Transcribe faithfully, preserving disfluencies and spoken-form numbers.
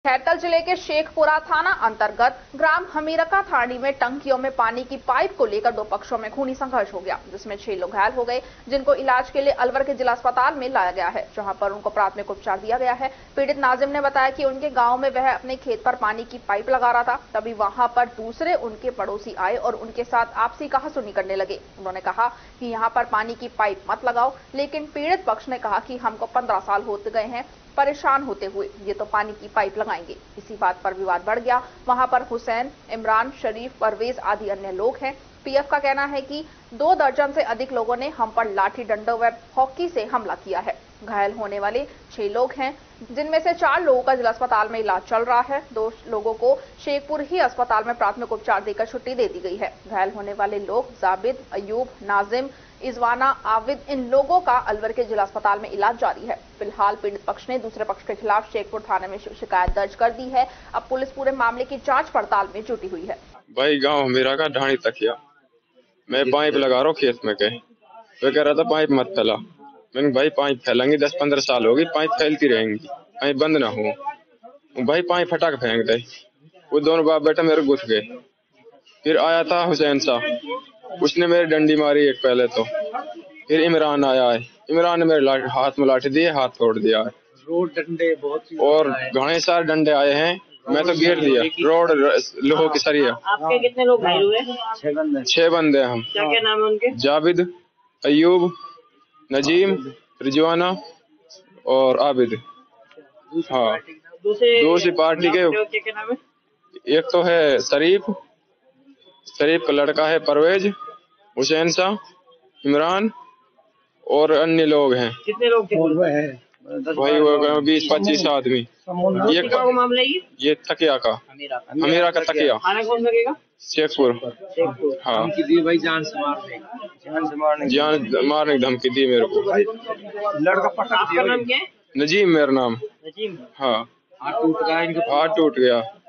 खैरकल जिले के शेखपुरा थाना अंतर्गत ग्राम हमीरका थानी में टंकियों में पानी की पाइप को लेकर दो पक्षों में खूनी संघर्ष हो गया, जिसमें छह लोग घायल हो गए, जिनको इलाज के लिए अलवर के जिला अस्पताल में लाया गया है, जहां पर उनको प्राथमिक उपचार दिया गया है। पीड़ित नाजिम ने बताया कि उनके गांव में वह अपने खेत पर पानी की पाइप लगा रहा था, तभी वहां पर दूसरे उनके पड़ोसी आए और उनके साथ आपसी कहासुनी करने लगे। उन्होंने कहा कि यहाँ पर पानी की पाइप मत लगाओ, लेकिन पीड़ित पक्ष ने कहा कि हमको पंद्रह साल होते गए हैं परेशान होते हुए, ये तो पानी की पाइप लगाएंगे। इसी बात पर विवाद बढ़ गया। वहां पर हुसैन, इमरान, शरीफ, परवेज आदि अन्य लोग हैं। पीएफ का कहना है कि दो दर्जन से अधिक लोगों ने हम पर लाठी डंडों व हॉकी से हमला किया है। घायल होने वाले छह लोग हैं, जिनमें से चार लोगों का जिला अस्पताल में इलाज चल रहा है। दो लोगों को शेखपुर ही अस्पताल में प्राथमिक उपचार देकर छुट्टी दे दी गई है। घायल होने वाले लोग जाबिद, अयूब, नाजिम, इजवाना, आविद, इन लोगों का अलवर के जिला अस्पताल में इलाज जारी है। फिलहाल पीड़ित पक्ष ने दूसरे पक्ष के खिलाफ शेखपुर थाने में शिकायत दर्ज कर दी है। अब पुलिस पूरे मामले की जांच पड़ताल में जुटी हुई है। भाई गांव मेरा का ढाणी तकिया, मैं पाइप लगा रहा हूँ खेत में के, वो कह रहा था पाइप मत फैला। मैंने भाई पाइप फैलेंगी, दस पंद्रह साल होगी, पाइप फैलती रहेंगी, पाइप बंद ना हो। भाई पाइप फटा के फेंक दे। वो दोनों बाप बेटा मेरे घुस गए। फिर आया था हुसैन साहब, उसने मेरी डंडी मारी एक पहले तो। फिर इमरान आया है, इमरान ने मेरे हाथ में लाठी दिए, हाथ तोड़ दिया है। रोड डंडे बहुत और घने सारे डंडे आए हैं, मैं तो गिर दिया। रोड लोहो की सरिया। आपके कितने लोग घायल हुए? छह बंदे छह बंदे हम। क्या क्या नाम है उनके? जाबिद, अयूब, नजीम, रिजवाना और आबिद। हाँ, दूसरी पार्टी के क्या नाम है? एक तो है शरीफ, शरीफ का लड़का है परवेज, हुसैन शाह, इमरान और अन्य लोग हैं। कितने लोग थे? भाई वो बीस पच्चीस आदमी। ये मामला ये ये तकिया का, हमीरा का तकिया, थाना कौन लगेगा? शेखपुर। हाँ, भाई जान से मारने जान से मारने जान मारने की धमकी दी मेरे को। लड़का पटक दिया। आपका नाम क्या है? नजीम मेरा नाम। नजीम। हाँ, हाथ टूट गया, हाथ टूट गया।